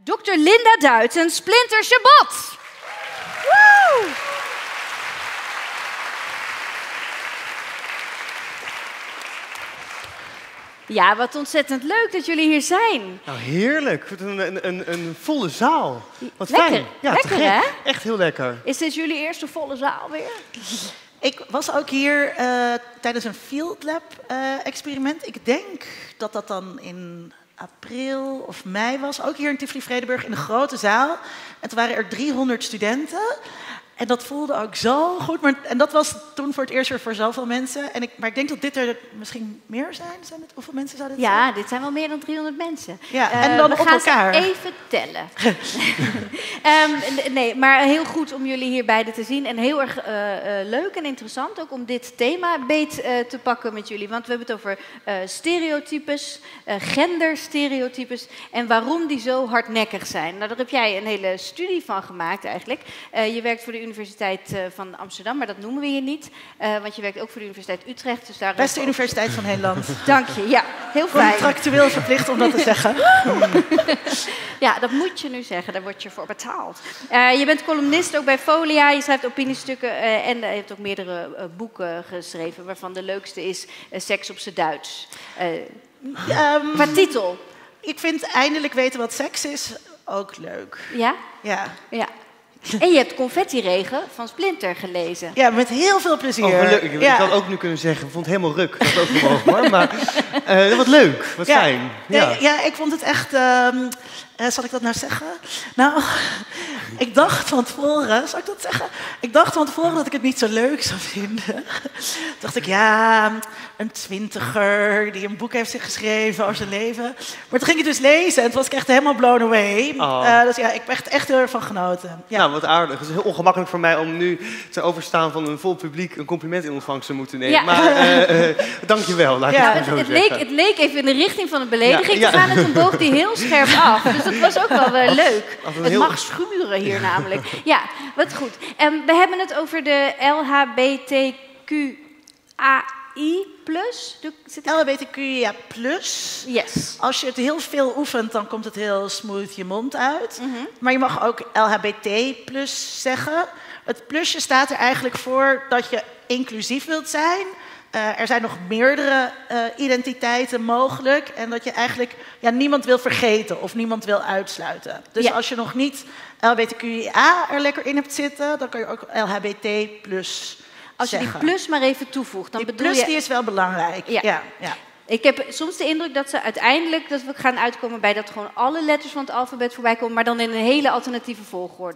Dr. Linda Duits en Splinter Chabot. Woe! Ja, wat ontzettend leuk dat jullie hier zijn. Nou, heerlijk. Een volle zaal. Wat lekker. fijn. Ja, lekker, hè? Echt heel lekker. Is dit jullie eerste volle zaal weer? Ik was ook hier tijdens een Field Lab experiment. Ik denk dat dat dan in april of mei was. Ook hier in Tivoli-Vredenburg in de grote zaal. En toen waren er 300 studenten. En dat voelde ook zo goed. En dat was toen voor het eerst weer voor zoveel mensen. Maar ik denk dat dit er misschien meer zijn. Hoeveel mensen zouden het zijn? Ja, dit zijn wel meer dan 300 mensen. Ja, en dan we op gaan elkaar. Ze even tellen. Nee, maar heel goed om jullie hier beiden te zien. En heel erg leuk en interessant ook om dit thema beet te pakken met jullie. Want we hebben het over stereotypes, genderstereotypes en waarom die zo hardnekkig zijn. Nou, daar heb jij een hele studie van gemaakt eigenlijk. Je werkt voor de Universiteit van Amsterdam, maar dat noemen we hier niet. Want je werkt ook voor de Universiteit Utrecht. Dus daar Beste universiteit van Nederland. Dank je, ja. Heel fijn. Contractueel verplicht om dat te zeggen. Ja, dat moet je nu zeggen. Daar word je voor betaald. Je bent columnist ook bij Folia. Je schrijft opiniestukken en je hebt ook meerdere boeken geschreven, waarvan de leukste is Seks op z'n Duits. Qua titel. Ik vind eindelijk weten wat seks is ook leuk. Ja? Ja. Ja. En je hebt Confetti-regen van Splinter gelezen. Ja, met heel veel plezier. Oh, gelukkig. Ja. Ik had ook nu kunnen zeggen, ik vond het helemaal ruk. Dat is ook gemogen, hoor. Maar wat leuk, wat fijn. Ja. Ja, ik vond het echt... zal ik dat nou zeggen? Nou, ik dacht van tevoren... Zal ik dat zeggen? Ik dacht van tevoren dat ik het niet zo leuk zou vinden. Toen dacht ik, ja, een 20er die een boek heeft geschreven over zijn leven. Maar toen ging ik dus lezen en toen was ik echt helemaal blown away. Oh. Dus ja, ik heb echt heel erg van genoten. Ja. Nou, wat aardig. Het is heel ongemakkelijk voor mij om nu te overstaan van een vol publiek een compliment in ontvangst te moeten nemen. Ja. Maar dank je wel, laat ik het zo zeggen. Het leek even in de richting van een belediging Ja. te gaan en toen boog die heel scherp af. Dus dat was ook wel leuk. Het heel- mag schuren hier namelijk. Ja, wat goed. We hebben het over de LHBTQAI+. LHBTQIA+. Yes. Als je het heel veel oefent, dan komt het heel smooth je mond uit. Mhm. Maar je mag ook LHBT+ zeggen. Het plusje staat er eigenlijk voor dat je inclusief wilt zijn. Er zijn nog meerdere identiteiten mogelijk. En dat je eigenlijk niemand wil vergeten of niemand wil uitsluiten. Dus als je nog niet LHBTQIA er lekker in hebt zitten, dan kan je ook LHBT+ Als je die zeggen. plus maar even toevoegt, dan Die bedoel plus je... die is wel belangrijk. Ja. Ja. Ik heb soms de indruk dat ze uiteindelijk dat we gaan uitkomen bij dat gewoon alle letters van het alfabet voorbij komen, maar dan in een hele alternatieve volgorde.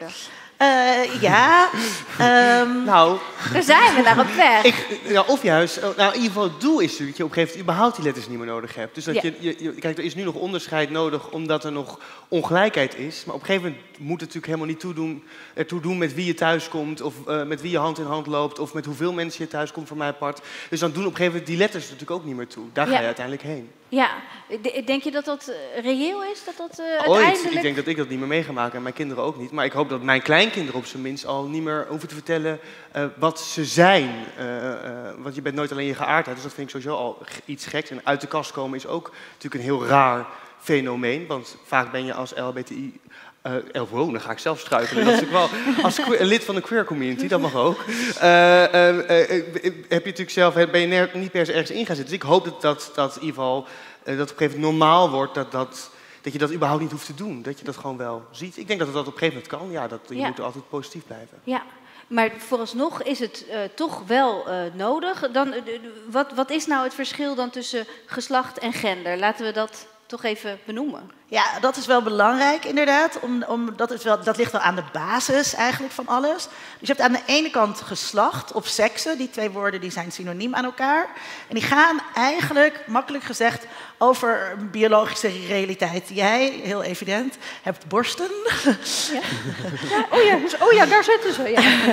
Nou, Daar zijn we naar op weg. of juist, in ieder geval het doel is natuurlijk dat je op een gegeven moment überhaupt die letters niet meer nodig hebt. Dus dat kijk, er is nu nog onderscheid nodig omdat er nog ongelijkheid is. Maar op een gegeven moment moet het natuurlijk helemaal niet ertoe doen met wie je thuis komt, of met wie je hand in hand loopt, of met hoeveel mensen je thuis komt, voor mij apart. Dus dan doen op een gegeven moment die letters er natuurlijk ook niet meer toe. Daar ga je uiteindelijk heen. Ja, denk je dat dat reëel is? Dat Ooit. uiteindelijk... Ik denk dat ik dat niet meer mee ga maken en mijn kinderen ook niet. Maar ik hoop dat mijn kleinkinderen op zijn minst al niet meer hoeven te vertellen wat ze zijn. Want je bent nooit alleen je geaardheid, dus dat vind ik sowieso al iets geks. En uit de kast komen is ook natuurlijk een heel raar fenomeen. Want vaak ben je als LHBTI... dan ga ik zelf struikelen. Dat is natuurlijk wel als lid van de queer community, dat mag ook. Heb je natuurlijk zelf, ben je niet per se ergens in gaan zitten. Dus ik hoop dat in ieder geval dat op een gegeven moment normaal wordt dat je dat überhaupt niet hoeft te doen. Dat je dat gewoon wel ziet. Ik denk dat dat op een gegeven moment kan. Ja, je moet er altijd positief blijven. Ja, maar vooralsnog is het toch wel nodig. Dan, wat is nou het verschil dan tussen geslacht en gender? Laten we dat toch even benoemen. Ja, dat is wel belangrijk inderdaad. Dat ligt wel aan de basis eigenlijk van alles. Dus je hebt aan de ene kant geslacht of seksen. Die twee woorden die zijn synoniem aan elkaar. En die gaan eigenlijk, makkelijk gezegd, over een biologische realiteit. Jij, heel evident, hebt borsten. Ja? Ja, daar zitten ze.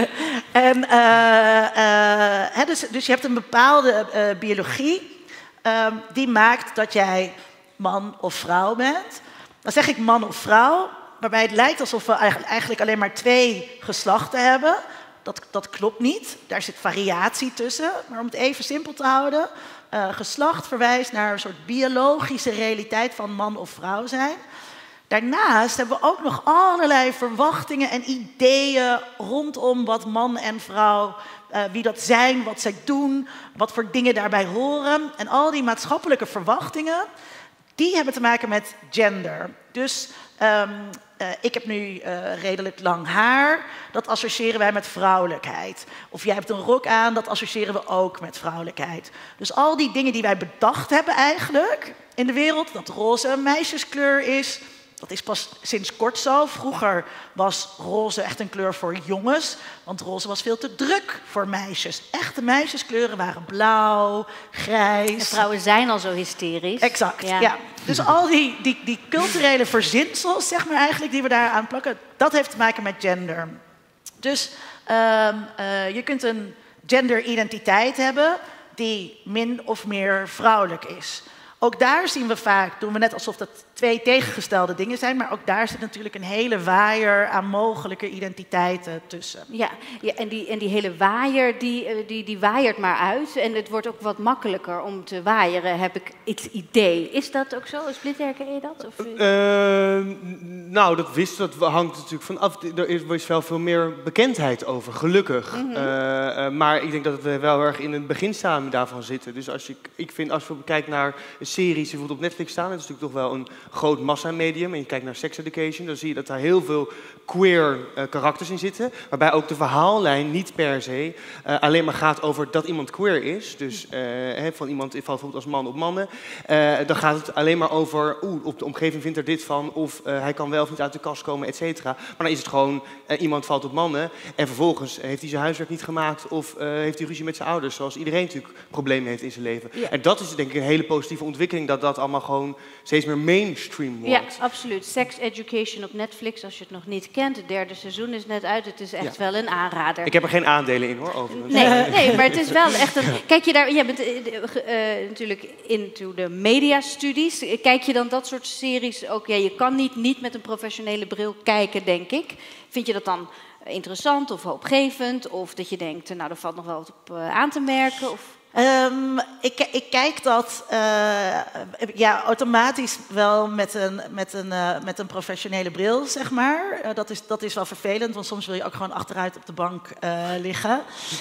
Ja. Dus je hebt een bepaalde biologie die maakt dat jij man of vrouw bent. Dan zeg ik man of vrouw, waarbij het lijkt alsof we eigenlijk alleen maar 2 geslachten hebben. Dat klopt niet, daar zit variatie tussen. Maar om het even simpel te houden, geslacht verwijst naar een soort biologische realiteit van man of vrouw zijn. Daarnaast hebben we ook nog allerlei verwachtingen en ideeën rondom wat man en vrouw, wie dat zijn, wat zij doen, wat voor dingen daarbij horen. En al die maatschappelijke verwachtingen, die hebben te maken met gender. Dus ik heb nu redelijk lang haar, dat associëren wij met vrouwelijkheid. Of jij hebt een rok aan, dat associëren we ook met vrouwelijkheid. Dus al die dingen die wij bedacht hebben eigenlijk in de wereld, dat roze een meisjeskleur is, dat is pas sinds kort zo. Vroeger was roze echt een kleur voor jongens, want roze was veel te druk voor meisjes. Echte meisjeskleuren waren blauw, grijs. En vrouwen zijn al zo hysterisch. Exact, ja. Dus al die culturele verzinsels, zeg maar eigenlijk, die we daar aan plakken, dat heeft te maken met gender. Dus je kunt een genderidentiteit hebben die min of meer vrouwelijk is. Ook daar zien we vaak, doen we net alsof dat twee tegengestelde dingen zijn, maar ook daar zit natuurlijk een hele waaier aan mogelijke identiteiten tussen. Ja, en die hele waaier, die waaiert maar uit. En het wordt ook wat makkelijker om te waaieren, heb ik het idee. Is dat ook zo? Herken je dat? Of... Nou, dat hangt natuurlijk van af. Er is wel veel meer bekendheid over, gelukkig. Maar ik denk dat we wel erg in het beginstadium daarvan zitten. Dus als we kijken naar series die bijvoorbeeld op Netflix staan, dat is natuurlijk toch wel een groot massamedium. En je kijkt naar Sex Education, dan zie je dat daar heel veel queer karakters in zitten. Waarbij ook de verhaallijn niet per se alleen maar gaat over dat iemand queer is. Dus van iemand valt bijvoorbeeld als man op mannen. Dan gaat het alleen maar over, op de omgeving vindt er dit van. Of hij kan wel of niet uit de kast komen, et cetera. Maar dan is het gewoon, iemand valt op mannen. En vervolgens heeft hij zijn huiswerk niet gemaakt. Of heeft hij ruzie met zijn ouders. Zoals iedereen natuurlijk problemen heeft in zijn leven. Ja. En dat is denk ik een hele positieve ontwikkeling. Dat allemaal gewoon steeds meer mainstream wordt. Ja, absoluut. Sex Education op Netflix, als je het nog niet kent. Het 3e seizoen is net uit. Het is echt wel een aanrader. Ik heb er geen aandelen in, hoor, overigens. Nee, maar het is wel echt een... Kijk je daar... Jij bent natuurlijk into de mediastudies. Kijk je dan dat soort series ook? Ja, je kan niet met een professionele bril kijken, denk ik. Vind je dat dan interessant of hoopgevend? Of dat je denkt, nou, er valt nog wel wat op aan te merken? Of... Ik kijk dat automatisch wel met een professionele bril, zeg maar. Dat is wel vervelend, want soms wil je ook gewoon achteruit op de bank liggen.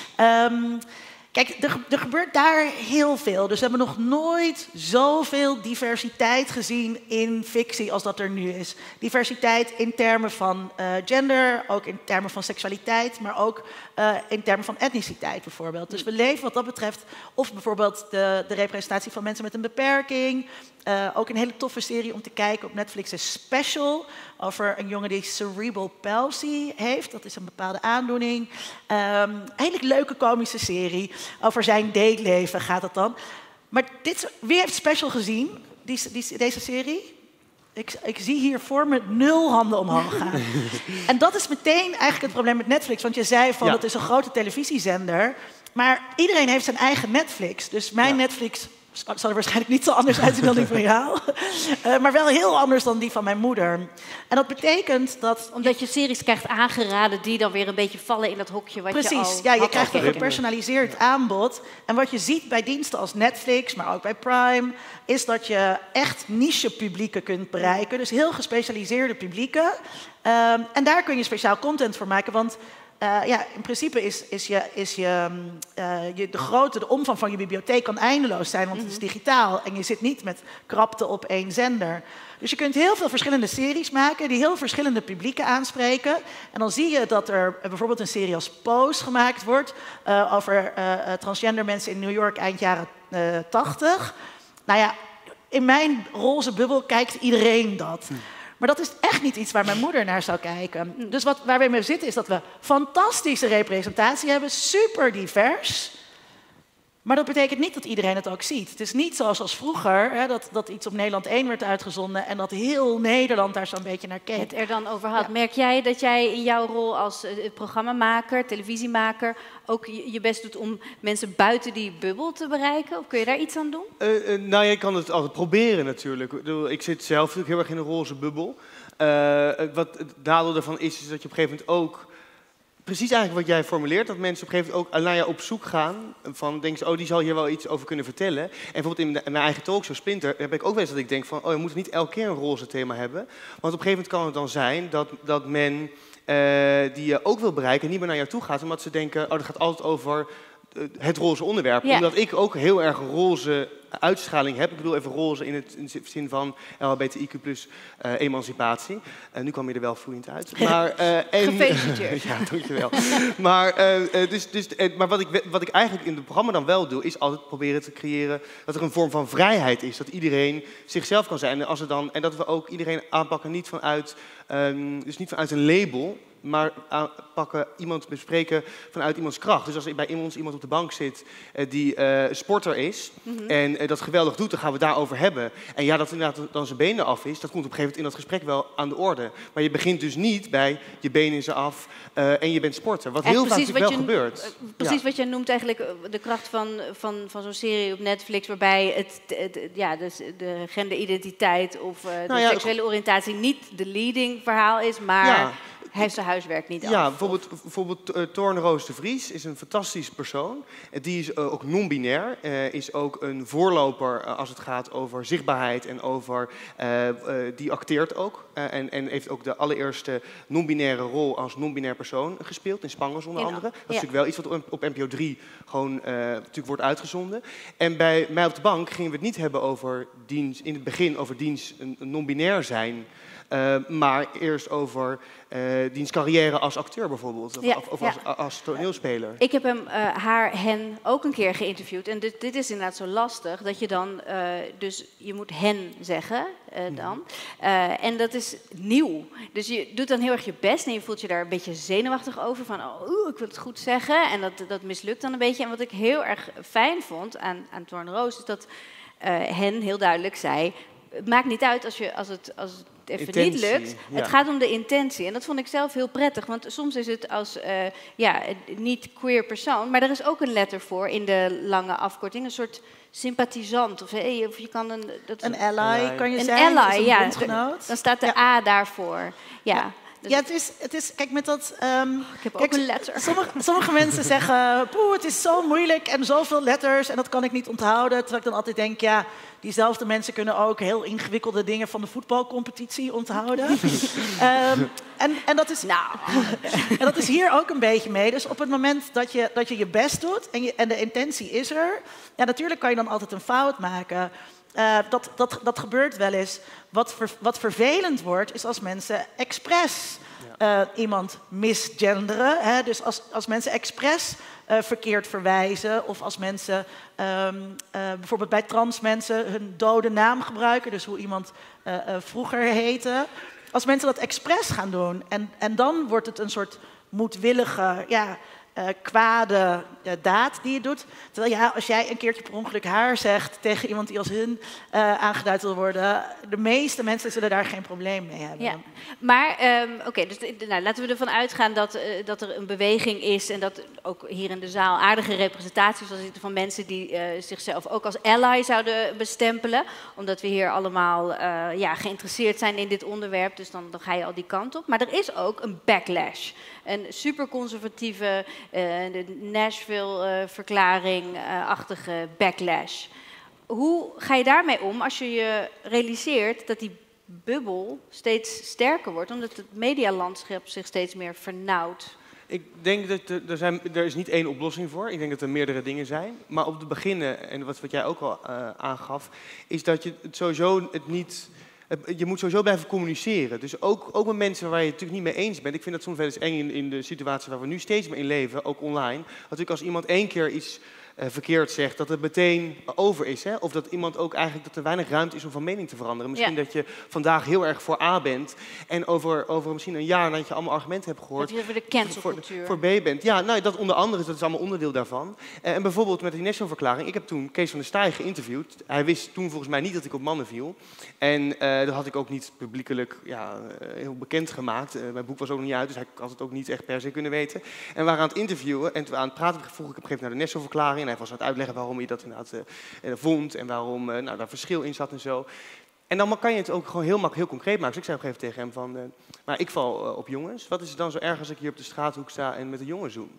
Kijk, er gebeurt daar heel veel. Dus we hebben nog nooit zoveel diversiteit gezien in fictie als dat er nu is. Diversiteit in termen van gender, ook in termen van seksualiteit, maar ook in termen van etniciteit bijvoorbeeld. Dus we leven wat dat betreft, of bijvoorbeeld de representatie van mensen met een beperking. Ook een hele toffe serie om te kijken op Netflix is Special, over een jongen die cerebral palsy heeft. Dat is een bepaalde aandoening. Een hele leuke komische serie. Over zijn dateleven gaat het dan. Maar wie heeft Special gezien, deze serie? Ik zie hier voor me 0 handen omhoog gaan. En dat is meteen eigenlijk het probleem met Netflix. Want je zei van, het is een grote televisiezender. Maar iedereen heeft zijn eigen Netflix. Dus mijn Netflix zal er waarschijnlijk niet zo anders uitzien dan die van jou. Maar wel heel anders dan die van mijn moeder. En dat betekent dat... Omdat je series krijgt aangeraden die dan weer een beetje vallen in dat hokje wat je al... Precies, ja, je krijgt een gepersonaliseerd aanbod. En wat je ziet bij diensten als Netflix, maar ook bij Prime, is dat je echt niche-publieken kunt bereiken. Dus heel gespecialiseerde publieken. En daar kun je speciaal content voor maken, want... in principe is de omvang van je bibliotheek kan eindeloos zijn, want het is digitaal en je zit niet met krapte op één zender. Dus je kunt heel veel verschillende series maken die heel verschillende publieken aanspreken. En dan zie je dat er bijvoorbeeld een serie als Pose gemaakt wordt over transgender mensen in New York eind jaren 80. Nou ja, in mijn roze bubbel kijkt iedereen dat. Maar dat is echt niet iets waar mijn moeder naar zou kijken. Dus waar we mee zitten is dat we fantastische representatie hebben, super divers. Maar dat betekent niet dat iedereen het ook ziet. Het is niet zoals vroeger, dat iets op Nederland 1 werd uitgezonden en dat heel Nederland daar zo'n beetje naar keek. Het er dan over had. Ja. Merk jij dat jij in jouw rol als programmamaker, televisiemaker, ook je best doet om mensen buiten die bubbel te bereiken? Of kun je daar iets aan doen? Nou, je kan het altijd proberen natuurlijk. Ik zit zelf natuurlijk heel erg in een roze bubbel. Wat het nadeel daarvan is dat je op een gegeven moment ook Precies eigenlijk wat jij formuleert, dat mensen op een gegeven moment ook naar je op zoek gaan. Van denken ze, oh, die zal hier wel iets over kunnen vertellen. En bijvoorbeeld in mijn eigen talkshow Splinter heb ik ook wel eens dat ik denk van, oh, we moeten niet elke keer een roze thema hebben. Want op een gegeven moment kan het dan zijn dat men die je ook wil bereiken niet meer naar jou toe gaat. Omdat ze denken, oh, dat gaat altijd over het roze onderwerp. Ja. Omdat ik ook heel erg roze uitstraling heb. Ik bedoel even roze in de zin van LHBTIQ plus emancipatie. Nu kwam je er wel vloeiend uit. Maar, Gefeliciteerd. Ja, dankjewel. Maar wat ik eigenlijk in het programma dan wel doe, is altijd proberen te creëren dat er een vorm van vrijheid is. Dat iedereen zichzelf kan zijn. En dat we ook iedereen aanpakken niet vanuit een label, maar iemand bespreken vanuit iemands kracht. Dus als er bij iemand op de bank zit die sporter is en dat geweldig doet, dan gaan we het daarover hebben. En ja, dat inderdaad dan zijn benen af is, dat komt op een gegeven moment in dat gesprek wel aan de orde. Maar je begint dus niet bij je benen zijn af en je bent sporter. Wat heel vaak natuurlijk wel gebeurt. Precies wat je noemt eigenlijk de kracht van zo'n serie op Netflix, waarbij de genderidentiteit of de seksuele oriëntatie niet de leading verhaal is, maar... Ja. Hij heeft zijn huiswerk niet af. Ja, bijvoorbeeld Toorne-Roos de Vries is een fantastisch persoon. Die is ook non-binair. Is ook een voorloper als het gaat over zichtbaarheid. En die acteert ook. En heeft ook de allereerste non-binaire rol als non-binair persoon gespeeld. In Spangers onder andere. Dat is natuurlijk wel iets wat op NPO 3 gewoon natuurlijk wordt uitgezonden. En bij mij op de bank gingen we het niet hebben over in het begin over diens non-binair zijn. Maar eerst over diens carrière als acteur bijvoorbeeld. Als toneelspeler. Ik heb hen ook een keer geïnterviewd. En dit is inderdaad zo lastig. Dat je dan... dus je moet hen zeggen dan. En dat is nieuw. Dus je doet dan heel erg je best. En je voelt je daar een beetje zenuwachtig over. Van, ik wil het goed zeggen. En dat mislukt dan een beetje. En wat ik heel erg fijn vond aan Toorne-Roos... is dat hen heel duidelijk zei... Het maakt niet uit als het even intentie, niet lukt. Ja. Het gaat om de intentie. En dat vond ik zelf heel prettig. Want soms is het als niet queer persoon... maar er is ook een letter voor in de lange afkorting. Een soort sympathisant. Of je kan een ally kan je een zijn. Ally, een bondgenoot. Dan staat de A daarvoor. Ja. Ja, het is, kijk, met dat... ik heb ook een letter. Sommige mensen zeggen, het is zo moeilijk en zoveel letters en dat kan ik niet onthouden. Terwijl ik dan altijd denk, ja, diezelfde mensen kunnen ook heel ingewikkelde dingen van de voetbalcompetitie onthouden. En dat is hier ook een beetje mee. Dus op het moment dat je best doet en de intentie is er, ja, natuurlijk kan je dan altijd een fout maken. Dat gebeurt wel eens. Wat vervelend wordt, is als mensen expres iemand misgenderen. Hè? Dus als mensen expres verkeerd verwijzen... of als mensen bijvoorbeeld bij trans mensen hun dode naam gebruiken... dus hoe iemand vroeger heette. Als mensen dat expres gaan doen... en dan wordt het een soort moedwillige... kwade daad die je doet. Terwijl als jij een keertje per ongeluk haar zegt tegen iemand die als hun aangeduid wil worden, de meeste mensen zullen daar geen probleem mee hebben. Ja. Maar dus laten we ervan uitgaan dat er een beweging is en dat ook hier in de zaal aardige representaties zal zitten van mensen die zichzelf ook als ally zouden bestempelen, omdat we hier allemaal geïnteresseerd zijn in dit onderwerp, dus dan ga je al die kant op. Maar er is ook een backlash. Een superconservatieve, de Nashville-verklaring-achtige backlash. Hoe ga je daarmee om als je je realiseert dat die bubbel steeds sterker wordt, omdat het medialandschap zich steeds meer vernauwt? Ik denk dat er is niet één oplossing voor. Ik denk dat er meerdere dingen zijn. Maar op het beginnen, en wat jij ook al aangaf, is dat je het sowieso je moet sowieso blijven communiceren. Dus ook met mensen waar je het natuurlijk niet mee eens bent. Ik vind dat soms wel eens eng in de situatie waar we nu steeds meer in leven, ook online. Natuurlijk als iemand één keer iets verkeerd zegt, dat het meteen over is. Hè? Of dat iemand ook eigenlijk, dat er weinig ruimte is om van mening te veranderen. Misschien dat je vandaag heel erg voor A bent en over misschien een jaar nadat je allemaal argumenten hebt gehoord, dat je voor de cancelcultuur voor B bent. Ja, nou, dat onder andere, dat is allemaal onderdeel daarvan. En bijvoorbeeld met die Nashville-verklaring. Ik heb toen Kees van der Staaij geïnterviewd. Hij wist toen volgens mij niet dat ik op mannen viel. En dat had ik ook niet publiekelijk heel bekend gemaakt. Mijn boek was ook nog niet uit, dus hij had het ook niet echt per se kunnen weten. En we waren aan het interviewen en toen we aan het praten vroeg ik op een gegeven moment naar de Nashville-verklaring. En hij was aan het uitleggen waarom hij dat inderdaad vond en waarom daar verschil in zat en zo. En dan kan je het ook gewoon heel concreet maken. Dus ik zei op een gegeven moment tegen hem van... maar ik val op jongens. Wat is het dan zo erg als ik hier op de straathoek sta en met een jongen zoen?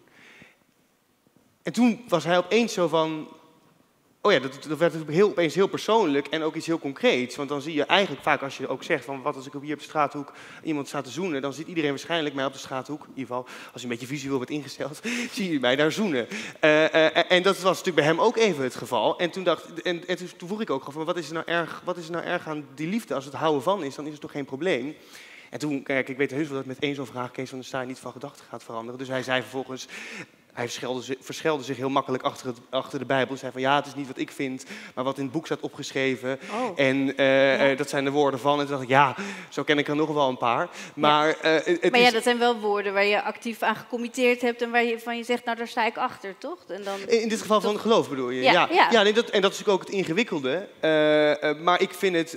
En toen was hij opeens zo van... Oh ja, dat werd opeens heel persoonlijk en ook iets heel concreets. Want dan zie je eigenlijk vaak als je ook zegt van... wat als ik hier op de straathoek iemand sta te zoenen... dan ziet iedereen waarschijnlijk mij op de straathoek... in ieder geval, als je een beetje visueel wordt ingesteld... zie je mij daar zoenen. En dat was natuurlijk bij hem ook even het geval. En toen toen vroeg ik ook van... wat is er nou erg aan die liefde? Als het houden van is, dan is het toch geen probleem? En toen, kijk, ik weet heus wel dat met één zo'n vraag... Kees van der Staaij niet van gedachten gaat veranderen. Dus hij zei vervolgens... Hij verschelde zich heel makkelijk achter de Bijbel. Hij zei van ja, het is niet wat ik vind, maar wat in het boek staat opgeschreven. Oh. En dat zijn de woorden van. En toen dacht ik, ja, zo ken ik er nog wel een paar. Maar, dat zijn wel woorden waar je actief aan gecommitteerd hebt en waarvan je zegt, nou daar sta ik achter, toch? En dan, in dit geval van geloof bedoel je? Ja. Nee, en dat is natuurlijk ook het ingewikkelde. Maar ik vind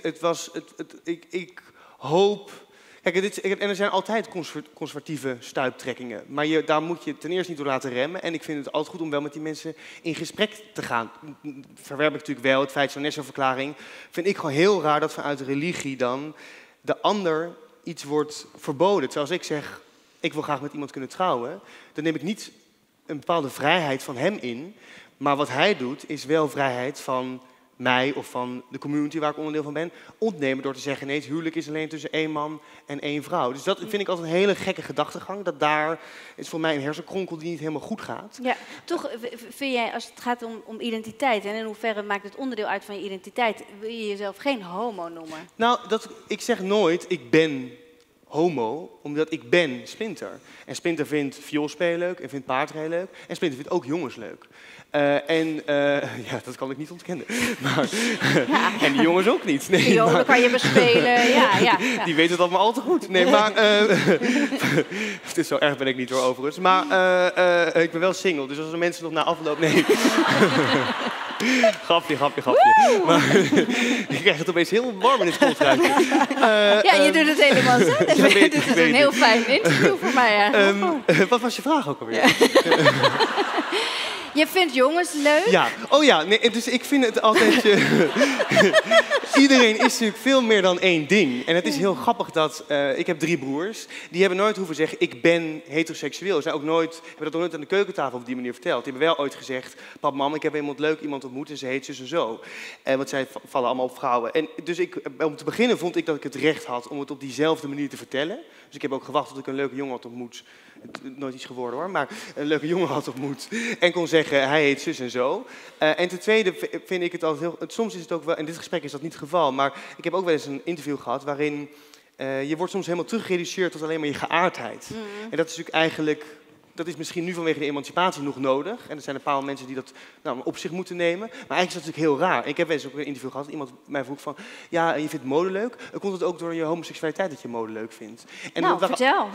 ik hoop... Kijk, en er zijn altijd conservatieve stuiptrekkingen. Maar daar moet je ten eerste niet door laten remmen. En ik vind het altijd goed om wel met die mensen in gesprek te gaan. Verwerp ik natuurlijk wel het feit, zo'n Nestor-verklaring. Vind ik gewoon heel raar dat vanuit de religie dan de ander iets wordt verboden. Terwijl als ik zeg, ik wil graag met iemand kunnen trouwen... dan neem ik niet een bepaalde vrijheid van hem in. Maar wat hij doet, is wel vrijheid van... mij of van de community waar ik onderdeel van ben, ontnemen door te zeggen, nee, het huwelijk is alleen tussen één man en één vrouw. Dus dat vind ik altijd een hele gekke gedachtegang. Dat daar is voor mij een hersenkronkel die niet helemaal goed gaat. Ja, toch vind jij, als het gaat om identiteit, en in hoeverre maakt het onderdeel uit van je identiteit, wil je jezelf geen homo noemen? Nou, ik zeg nooit, ik ben homo, omdat ik ben Splinter. En Splinter vindt vioolspelen leuk en vindt paardrijden leuk. En Splinter vindt ook jongens leuk. Ja, dat kan ik niet ontkennen. Maar, en die jongens ook niet. Nee, die jongen kan je bespelen, ja. Die weten het allemaal al te goed. Nee, maar... het is zo erg ben ik niet hoor, overigens. Maar ik ben wel single, dus als er mensen nog na afloop... Nee. Grapje. Maar, ik krijg het opeens heel warm in het kooltruitje. Je doet het helemaal zelf. Dit is een heel fijn interview voor mij. Wat was je vraag ook alweer? Je vindt jongens leuk? Ja, nee, dus ik vind het altijd... Iedereen is natuurlijk veel meer dan één ding. En het is heel grappig dat... ik heb 3 broers. Die hebben nooit hoeven zeggen, ik ben heteroseksueel. Ze hebben dat ook nooit aan de keukentafel op die manier verteld. Die hebben wel ooit gezegd, pap, mam, ik heb iemand ontmoet en ze heet zus en zo. Want zij vallen allemaal op vrouwen. En dus om te beginnen vond ik dat ik het recht had om het op diezelfde manier te vertellen. Dus ik heb ook gewacht tot ik een leuke jongen had ontmoet. Nooit iets geworden hoor, maar een leuke jongen had ontmoet. En kon zeggen, hij heet zus en zo. En ten tweede vind ik het altijd heel... Soms is het ook wel, in dit gesprek is dat niet het geval, maar ik heb ook wel eens een interview gehad waarin je wordt soms helemaal teruggereduceerd tot alleen maar je geaardheid. Mm. En dat is natuurlijk eigenlijk... Dat is misschien nu vanwege de emancipatie nog nodig. En er zijn een paar mensen die dat op zich moeten nemen. Maar eigenlijk is dat natuurlijk heel raar. Ik heb wel eens ook een interview gehad. Iemand mij vroeg van... Ja, je vindt mode leuk. Komt het ook door je homoseksualiteit dat je mode leuk vindt? En vertel.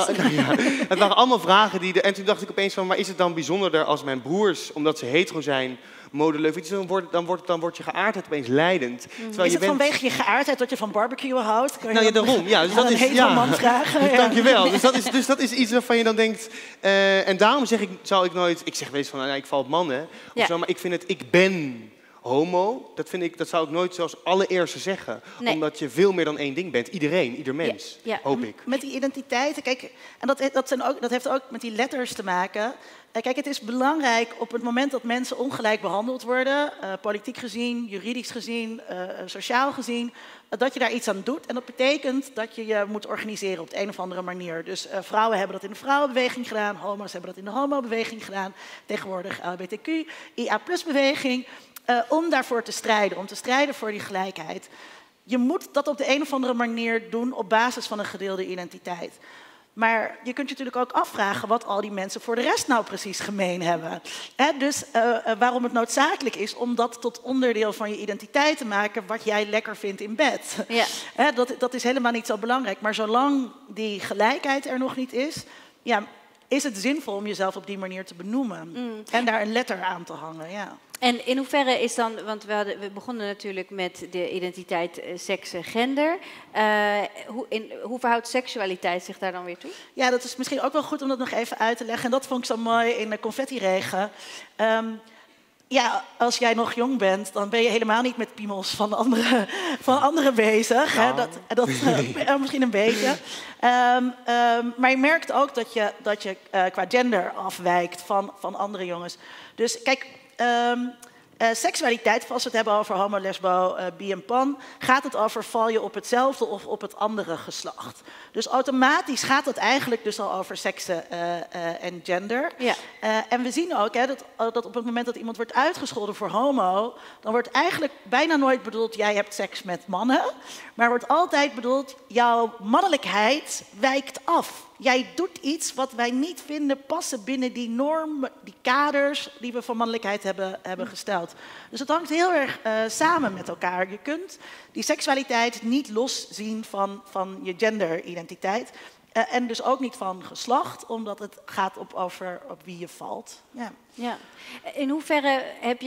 Het waren allemaal vragen die... En toen dacht ik opeens van... Maar is het dan bijzonderder als mijn broers, omdat ze hetero zijn... mode leuk vindt? Dan wordt je geaardheid opeens leidend. Is het vanwege je geaardheid dat je van barbecue houdt? Kan je daarom. Ja, dus dat is... man vragen. Dankjewel. Dus dat is iets waarvan je dan denkt... en daarom zou ik nooit... Ik zeg wel eens van, ik val op mannen. Of zo, maar ik vind het, ik ben homo. Dat zou ik nooit zoals allereerste zeggen. Nee. Omdat je veel meer dan één ding bent. Ieder mens, hoop ik. Met die identiteiten, kijk... En dat heeft ook met die letters te maken... Kijk, het is belangrijk op het moment dat mensen ongelijk behandeld worden... politiek gezien, juridisch gezien, sociaal gezien... dat je daar iets aan doet. En dat betekent dat je je moet organiseren op de een of andere manier. Dus vrouwen hebben dat in de vrouwenbeweging gedaan... homo's hebben dat in de homobeweging gedaan... tegenwoordig LHBTQ, IA+-beweging... om daarvoor te strijden, om te strijden voor die gelijkheid. Je moet dat op de een of andere manier doen op basis van een gedeelde identiteit. Maar je kunt je natuurlijk ook afvragen wat al die mensen voor de rest nou precies gemeen hebben. Dus waarom het noodzakelijk is om dat tot onderdeel van je identiteit te maken wat jij lekker vindt in bed. Ja. Dat is helemaal niet zo belangrijk. Maar zolang die gelijkheid er nog niet is, is het zinvol om jezelf op die manier te benoemen. En daar een letter aan te hangen, ja. En in hoeverre is dan, want we begonnen natuurlijk met de identiteit seks en gender. Hoe verhoudt seksualiteit zich daar dan weer toe? Ja, dat is misschien ook wel goed om dat nog even uit te leggen. En dat vond ik zo mooi in de confettiregen. ja, als jij nog jong bent, dan ben je helemaal niet met piemels van anderen bezig. Nou. Hè? Misschien een beetje. Maar je merkt ook dat je qua gender afwijkt van andere jongens. Dus kijk, seksualiteit, als we het hebben over homo, lesbo, bi en pan, gaat het over val je op hetzelfde of op het andere geslacht. Dus automatisch gaat het eigenlijk dus al over seksen en gender. Ja. En we zien ook dat op het moment dat iemand wordt uitgescholden voor homo, dan wordt eigenlijk bijna nooit bedoeld, jij hebt seks met mannen. Maar wordt altijd bedoeld, jouw mannelijkheid wijkt af. Jij doet iets wat wij niet vinden passen binnen die normen, die kaders die we van mannelijkheid hebben gesteld. Dus het hangt heel erg samen met elkaar. Je kunt die seksualiteit niet loszien van je genderidentiteit. En dus ook niet van geslacht, omdat het gaat over op wie je valt. Ja. Ja. In hoeverre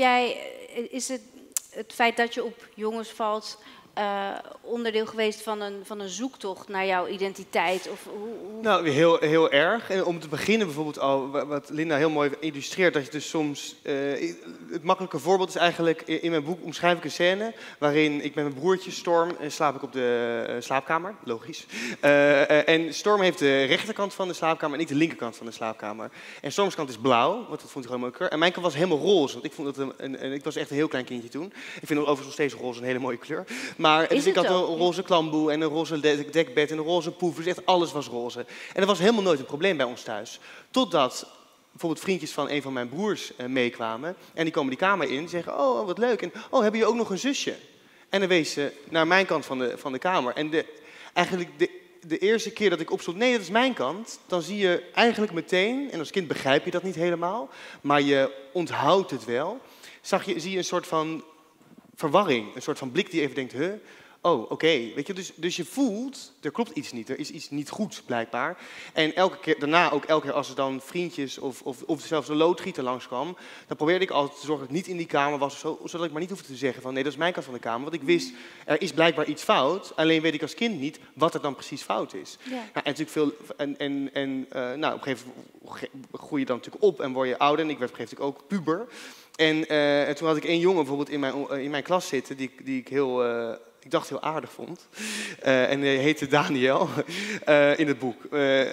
is het feit dat je op jongens valt onderdeel geweest van een zoektocht naar jouw identiteit? Of hoe... Nou, heel erg. En om te beginnen bijvoorbeeld al, wat Linda heel mooi illustreert, dat je dus soms... het makkelijke voorbeeld is eigenlijk, in mijn boek omschrijf ik een scène waarin ik met mijn broertje Storm slaap ik op de slaapkamer, logisch. En Storm heeft de rechterkant van de slaapkamer en ik de linkerkant van de slaapkamer. En Storms kant is blauw, want dat vond ik gewoon een mooie kleur. En mijn kant was helemaal roze, want ik vond dat ik was echt een heel klein kindje toen. Ik vind overigens nog steeds roze een hele mooie kleur. Maar dus ik had een roze klamboe en een roze dekbed en een roze poef. Dus echt alles was roze. En er was helemaal nooit een probleem bij ons thuis. Totdat bijvoorbeeld vriendjes van een van mijn broers meekwamen. En die komen die kamer in en zeggen, oh, wat leuk. En hebben jullie ook nog een zusje? En dan wees ze naar mijn kant van de kamer. En eigenlijk de eerste keer dat ik opstond, nee, dat is mijn kant. Dan zie je eigenlijk meteen, en als kind begrijp je dat niet helemaal. Maar je onthoudt het wel. Zie je een soort van verwarring. Een soort van blik die even denkt, oh, oké. Weet je, dus je voelt, er klopt iets niet. Er is iets niet goed, blijkbaar. En elke keer als er dan vriendjes of zelfs een loodgieter langskwam, dan probeerde ik altijd te zorgen dat ik niet in die kamer was, zodat ik maar niet hoefde te zeggen van, nee, dat is mijn kant van de kamer. Want ik wist, er is blijkbaar iets fout. Alleen weet ik als kind niet wat er dan precies fout is. Ja. Nou, en natuurlijk veel... Nou, op een gegeven moment groei je dan natuurlijk op en word je ouder. En ik werd op een gegeven moment ook puber. En toen had ik één jongen bijvoorbeeld in mijn klas zitten, die ik ik dacht heel aardig vond. En hij heette Daniel in het boek.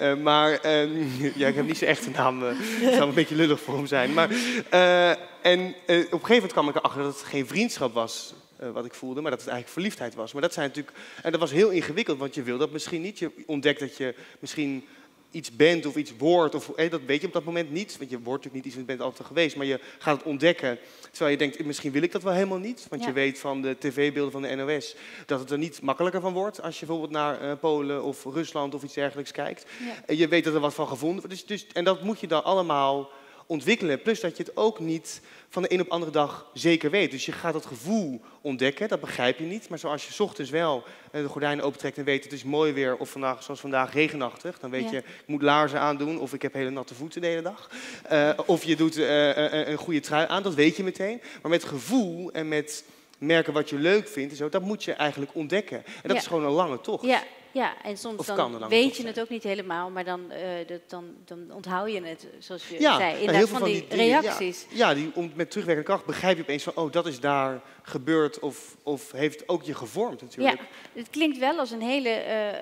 Ja, ik heb niet zijn echte naam. Het zou een beetje lullig voor hem zijn. Maar, op een gegeven moment kwam ik erachter dat het geen vriendschap was wat ik voelde, maar dat het eigenlijk verliefdheid was. Maar dat zijn natuurlijk, en dat was heel ingewikkeld, want je wil dat misschien niet. Je ontdekt dat je misschien iets bent of iets wordt, of dat weet je op dat moment niet. Want je wordt natuurlijk niet iets, je bent altijd al geweest, maar je gaat het ontdekken. Terwijl je denkt, misschien wil ik dat wel helemaal niet. Want je weet van de tv-beelden van de NOS dat het er niet makkelijker van wordt als je bijvoorbeeld naar Polen of Rusland of iets dergelijks kijkt. Ja. En je weet dat er wat van gevonden wordt. Dus, en dat moet je dan allemaal ontwikkelen. Plus dat je het ook niet van de een op de andere dag zeker weet. Dus je gaat dat gevoel ontdekken, dat begrijp je niet. Maar zoals je 's ochtends wel de gordijnen opentrekt en weet het is mooi weer, of vandaag, zoals vandaag, regenachtig. Dan weet je, ik moet laarzen aandoen of ik heb hele natte voeten de hele dag. Of je doet een goede trui aan, dat weet je meteen. Maar met gevoel en met merken wat je leuk vindt en zo, dat moet je eigenlijk ontdekken. En dat is gewoon een lange tocht. Ja, en soms dan weet je het ook niet helemaal, maar dan onthoud je het, zoals je zei. Inderdaad, heel veel van die reacties. Ja, met terugwerkende kracht begrijp je opeens van, oh, dat is daar gebeurd of heeft ook je gevormd natuurlijk. Ja, het klinkt wel als een hele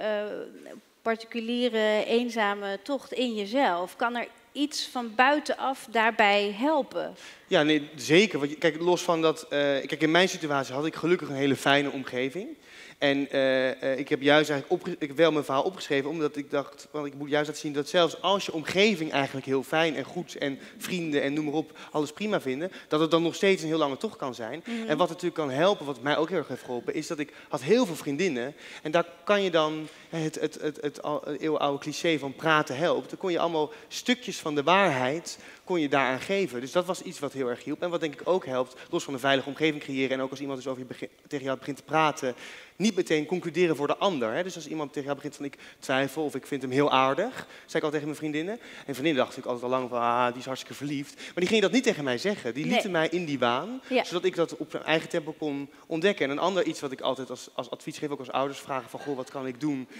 particuliere, eenzame tocht in jezelf. Kan er iets van buitenaf daarbij helpen? Ja, nee, zeker. Want, kijk, los van dat... Kijk, in mijn situatie had ik gelukkig een hele fijne omgeving. En ik heb juist eigenlijk wel mijn verhaal opgeschreven, omdat ik dacht, want ik moet juist laten zien dat zelfs als je omgeving eigenlijk heel fijn en goed en vrienden en noem maar op, alles prima vinden, dat het dan nog steeds een heel lange tocht kan zijn. Mm-hmm. En wat natuurlijk kan helpen, wat mij ook heel erg heeft geholpen, is dat ik had heel veel vriendinnen. En daar kan je dan het eeuwenoude cliché van praten helpt. Dan kon je allemaal stukjes van de waarheid kon je daaraan geven. Dus dat was iets wat heel erg hielp. En wat denk ik ook helpt, los van een veilige omgeving creëren en ook als iemand dus tegen jou begint te praten, niet meteen concluderen voor de ander. Hè? Dus als iemand tegen jou begint van ik twijfel of ik vind hem heel aardig, zei ik altijd tegen mijn vriendinnen. En vriendinnen dachten ik altijd al lang van die is hartstikke verliefd. Maar die gingen dat niet tegen mij zeggen. Die lieten mij in die waan, zodat ik dat op mijn eigen tempo kon ontdekken. En een ander iets wat ik altijd als advies geef, ook als ouders vragen van goh, wat kan ik doen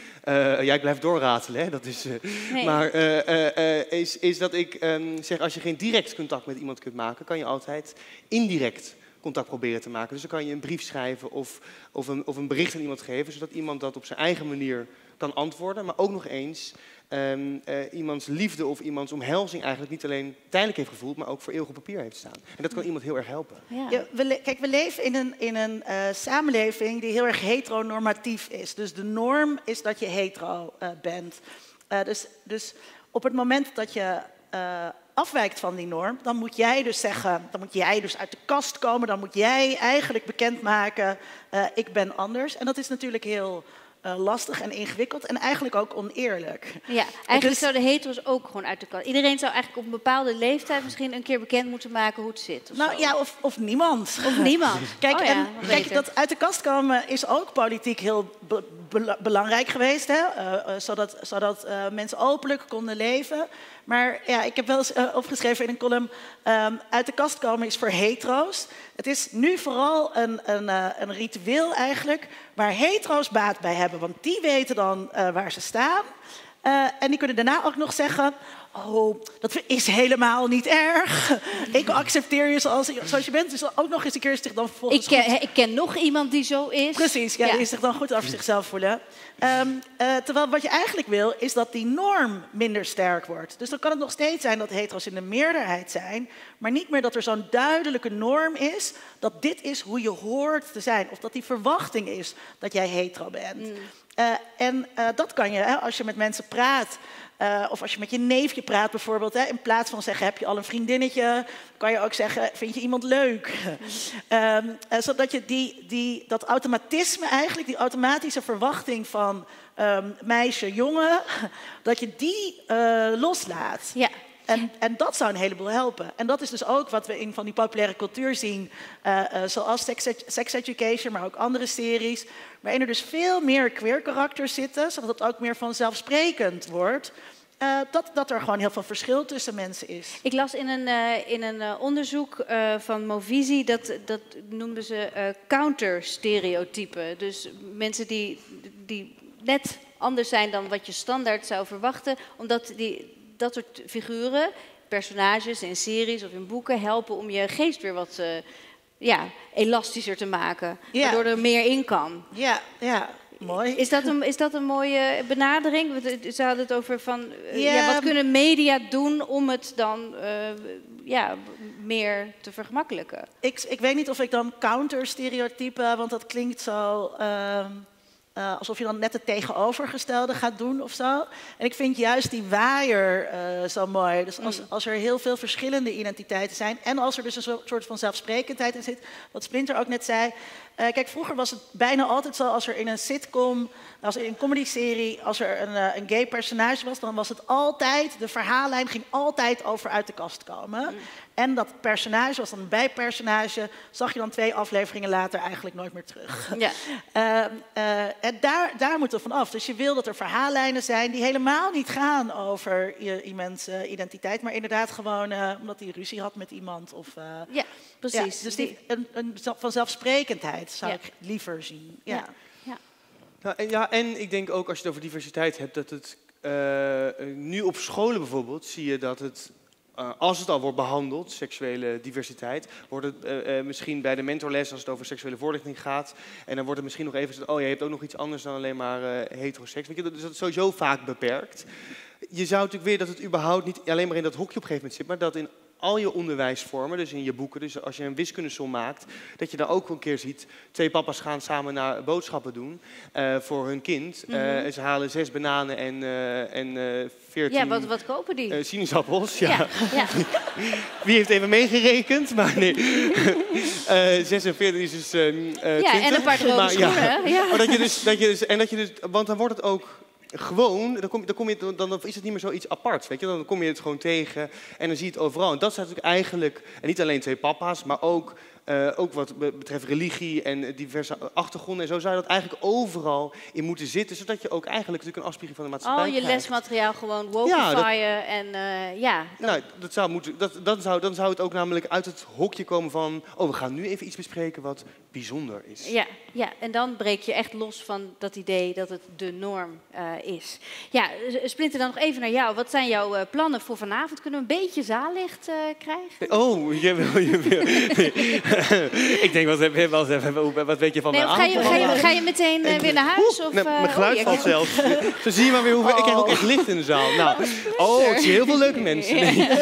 Ja, ik blijf doorratelen, hè. Dat is... Nee. Maar is dat ik zeg, als je geen direct contact met iemand kunt maken, kan je altijd indirect contact proberen te maken. Dus dan kan je een brief schrijven of een bericht aan iemand geven, zodat iemand dat op zijn eigen manier kan antwoorden. Maar ook nog eens iemands liefde of iemands omhelzing eigenlijk niet alleen tijdelijk heeft gevoeld, maar ook voor eeuwig op papier heeft staan. En dat kan iemand heel erg helpen. Ja. Ja, we leven in een samenleving die heel erg heteronormatief is. Dus de norm is dat je hetero bent. Dus op het moment dat je afwijkt van die norm, dan moet jij dus zeggen, dan moet jij dus uit de kast komen, dan moet jij eigenlijk bekendmaken, ik ben anders. En dat is natuurlijk heel lastig en ingewikkeld en eigenlijk ook oneerlijk. Ja, eigenlijk Dus- zouden hetero's ook gewoon uit de kast. Iedereen zou eigenlijk op een bepaalde leeftijd misschien een keer bekend moeten maken hoe het zit. Of Nou zo. ja, of niemand. Of niemand. Kijk, Oh ja, en, wat kijk beter. dat uit de kast komen is ook politiek heel belangrijk geweest. Hè? Zodat mensen openlijk konden leven. Maar ja, ik heb wel eens opgeschreven in een column, uit de kast komen is voor hetero's. Het is nu vooral een ritueel eigenlijk, waar hetero's baat bij hebben. Want die weten dan waar ze staan. En die kunnen daarna ook nog zeggen, oh, dat is helemaal niet erg. Ik accepteer je zoals je bent. Dus ook nog eens een keer zich dan volgens Ik ken nog iemand die zo is. Precies, ja, Ja. die zich dan goed over zichzelf voelen. Terwijl wat je eigenlijk wil, is dat die norm minder sterk wordt. Dus dan kan het nog steeds zijn dat hetero's in de meerderheid zijn, maar niet meer dat er zo'n duidelijke norm is dat dit is hoe je hoort te zijn. Of dat die verwachting is dat jij hetero bent. Dat kan je, hè, als je met mensen praat. Of als je met je neefje praat bijvoorbeeld. Hè, in plaats van zeggen, heb je al een vriendinnetje? Kan je ook zeggen, vind je iemand leuk? Zodat je dat automatisme eigenlijk, die automatische verwachting van meisje, jongen, dat je die loslaat. Ja. En dat zou een heleboel helpen. En dat is dus ook wat we in van die populaire cultuur zien. Zoals Sex Education, maar ook andere series. Waarin er dus veel meer queer karakters zitten. Zodat het ook meer vanzelfsprekend wordt. Dat er gewoon heel veel verschil tussen mensen is. Ik las in een onderzoek van Movisie, dat noemden ze counterstereotypen. Dus mensen die net anders zijn dan wat je standaard zou verwachten, omdat dat soort figuren, personages in series of in boeken, helpen om je geest weer wat elastischer te maken. Ja. Waardoor er meer in kan. Ja, mooi. Is dat een mooie benadering? Ze hadden het over van, Ja. wat kunnen media doen om het dan meer te vergemakkelijken? Ik weet niet of ik dan counterstereotypen, want dat klinkt zo alsof je dan net het tegenovergestelde gaat doen of zo. En ik vind juist die waaier zo mooi. Dus als er heel veel verschillende identiteiten zijn en als er dus een soort van zelfsprekendheid in zit, wat Splinter ook net zei. Kijk, vroeger was het bijna altijd zo, als er in een sitcom, als er in een comedyserie, als er een gay personage was, dan was het altijd, de verhaallijn ging altijd over uit de kast komen. En dat personage was dan een bijpersonage, zag je dan 2 afleveringen later eigenlijk nooit meer terug. Ja. En daar moeten we van af. Dus je wil dat er verhaallijnen zijn die helemaal niet gaan over iemands identiteit, maar inderdaad gewoon omdat hij ruzie had met iemand. Of, Ja, precies. Ja, dus een vanzelfsprekendheid zou Ja. ik liever zien. Ja. Ja. En ik denk ook als je het over diversiteit hebt, dat het nu op scholen bijvoorbeeld zie je dat het, als het al wordt behandeld, seksuele diversiteit, wordt het misschien bij de mentorles, als het over seksuele voorlichting gaat, en dan wordt het misschien nog even gezegd, oh, je hebt ook nog iets anders dan alleen maar heteroseks. Weet je, dus dat is sowieso vaak beperkt. Je zou natuurlijk weer dat het überhaupt niet alleen maar in dat hokje op een gegeven moment zit, maar dat in al je onderwijsvormen, dus in je boeken, dus als je een wiskundesom maakt, dat je dan ook een keer ziet, 2 papa's gaan samen naar boodschappen doen voor hun kind. Ze halen 6 bananen en 14 Ja, wat kopen die? sinaasappels. Ja. Wie heeft even meegerekend? Maar nee. 46 is dus 20. En een paar droge Maar, schoenen. Ja. Maar want dan wordt het ook gewoon, dan is het niet meer zoiets aparts, weet je. Dan kom je het gewoon tegen en dan zie je het overal. En dat zijn natuurlijk eigenlijk, en niet alleen 2 papa's, maar ook Ook wat betreft religie en diverse achtergronden en zo zou je dat eigenlijk overal in moeten zitten, zodat je ook eigenlijk natuurlijk een afspiegeling van de maatschappij Al je krijgt. lesmateriaal gewoon wokifyen en ja. Nou, dat zou moeten, dan zou het ook namelijk uit het hokje komen van, oh, we gaan nu even iets bespreken wat bijzonder is. Ja, en dan breek je echt los van dat idee dat het de norm is. Ja, Splinter, dan nog even naar jou. Wat zijn jouw plannen voor vanavond? Kunnen we een beetje zaallicht krijgen? Oh, je wil. Ik denk, wat weet je van Nee, mijn avond? ga je meteen weer naar huis? Of, Mijn geluid valt zelfs. Zo zie je maar weer hoeveel. Ik krijg ook echt licht in de zaal. Nou, ik zie heel veel leuke mensen.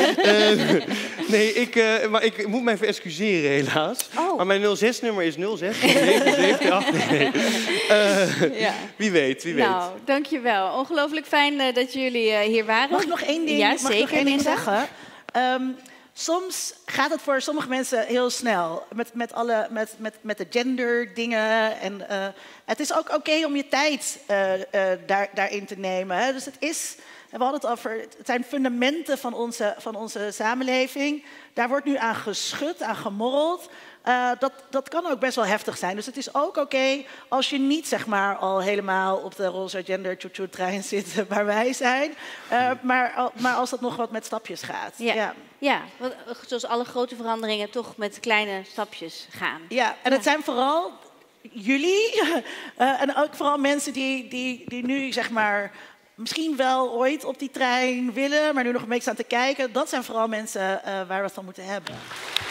Maar ik moet mij even excuseren, helaas. Maar mijn 06-nummer is 06 778. Nee. Wie weet. Nou, dankjewel. Ongelooflijk fijn dat jullie hier waren. Mag ik nog één ding, zeker, zeggen? Soms gaat het voor sommige mensen heel snel met de gender dingen. En het is ook oké om je tijd daarin te nemen. Hè? Dus we hadden het over, het zijn fundamenten van onze samenleving. Daar wordt nu aan geschud, aan gemorreld. Dat kan ook best wel heftig zijn. Dus het is ook oké als je niet zeg maar al helemaal op de roze gender trein zit waar wij zijn. Maar als dat nog wat met stapjes gaat. Ja, want zoals alle grote veranderingen toch met kleine stapjes gaan. Ja, en het zijn vooral jullie en ook vooral mensen die nu zeg maar misschien wel ooit op die trein willen, maar nu nog een beetje staan te kijken. Dat zijn vooral mensen waar we het van moeten hebben.